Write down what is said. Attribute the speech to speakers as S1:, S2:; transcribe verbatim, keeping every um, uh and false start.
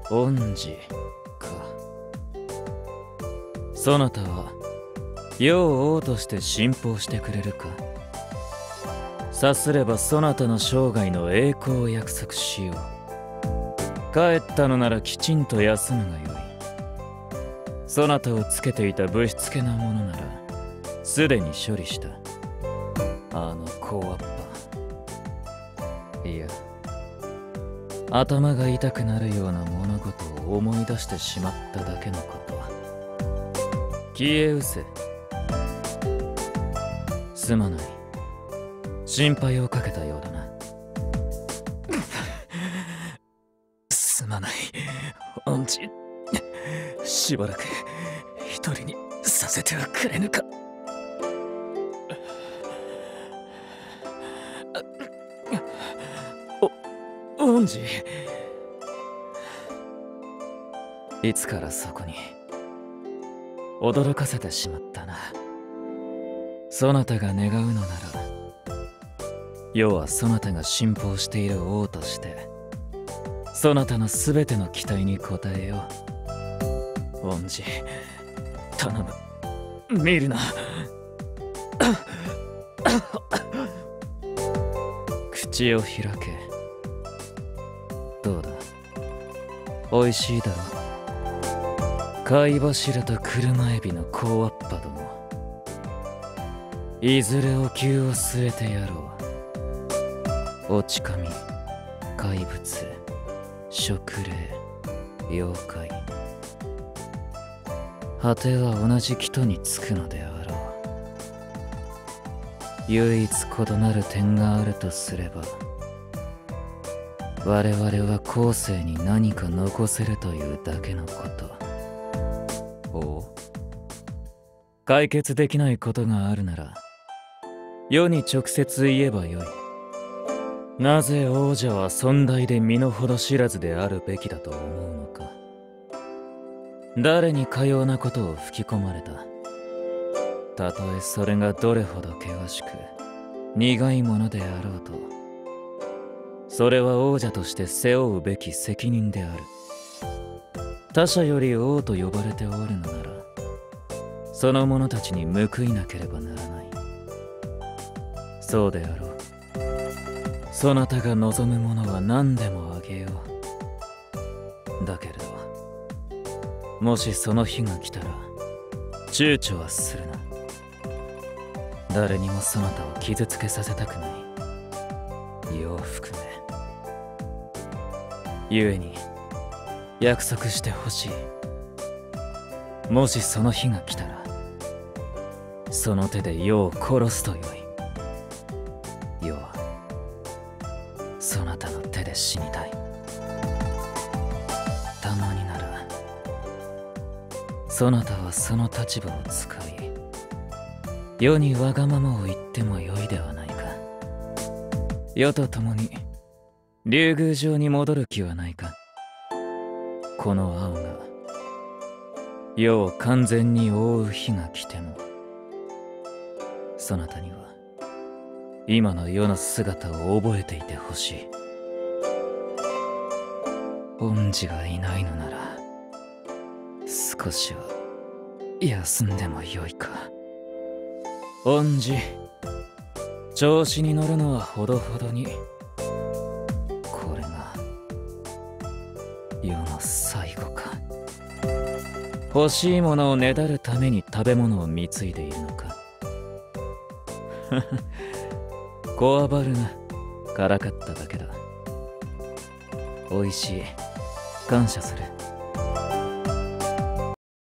S1: 恩師か。そなたは世を王として信奉してくれるか。さすればそなたの生涯の栄光を約束しよう。帰ったのならきちんと休むがよい。そなたをつけていたぶしつけなものならすでに処理した。あの小わっぱ、いや頭が痛くなるような物事を思い出してしまっただけのこと。消え失せ。すまない、心配をかけたようだな。すまない恩師、しばらく一人にさせてはくれぬか。お恩師、いつからそこに驚かせてしまったな。そなたが願うのなら世はそなたが信奉している王としてそなたのすべての期待に応えよう。恩師、頼む、見るな。口を開け。どうだ、おいしいだろう。貝柱と車エビの小わっぱども、いずれお灸を据えてやろう。落ち神、怪物、食霊、妖怪、果ては同じ人につくのであろう。唯一異なる点があるとすれば、我々は後世に何か残せるというだけのこと。おう、解決できないことがあるなら世に直接言えばよい。なぜ王者は尊大で身の程知らずであるべきだと思うのか。誰にかようなことを吹き込まれた。たとえそれがどれほど険しく苦いものであろうと、それは王者として背負うべき責任である。他者より王と呼ばれておるのなら、その者たちに報いなければならない。そうであろう。そなたが望むものは何でもあげよう。だけれど、もしその日が来たら躊躇はするな。誰にもそなたを傷つけさせたくない。世を含め。故に約束してほしい。もしその日が来たら、その手で世を殺すとよい。世はそなたの手で死にたい。たまにならそなたはその立場を使い、世にわがままを言ってもよいではないか。世と共に竜宮城に戻る気はないか。この青が世を完全に覆う日が来ても、そなたには今の世の姿を覚えていてほしい。恩師がいないのなら少しは休んでもよいか。恩師、調子に乗るのはほどほどに。これが世の最後か。欲しいものをねだるために食べ物を貢いでいるのか。こわばるな。からかっただけだ。おいしい。感謝する。